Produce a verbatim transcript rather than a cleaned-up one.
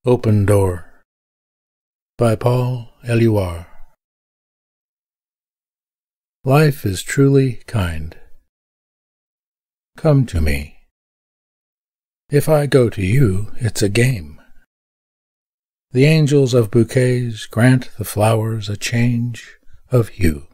Open Door by Paul Éluard. Life is truly kind. Come to me. If I go to you, it's a game. The angels of bouquets grant the flowers a change of hue.